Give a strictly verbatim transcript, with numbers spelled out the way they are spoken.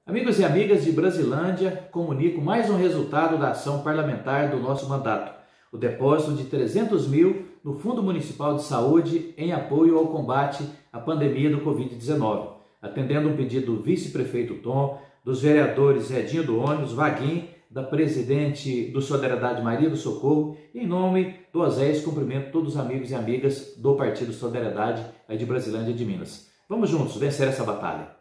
Amigos e amigas de Brasilândia, comunico mais um resultado da ação parlamentar do nosso mandato. O depósito de trezentos mil no Fundo Municipal de Saúde em apoio ao combate à pandemia do covid dezenove, atendendo um pedido do vice-prefeito Tom, dos vereadores Edinho do Ônibus, Vaguinho, da presidente do Solidariedade Maria do Socorro, e em nome do Osés, cumprimento todos os amigos e amigas do Partido Solidariedade aí de Brasilândia de Minas. Vamos juntos vencer essa batalha.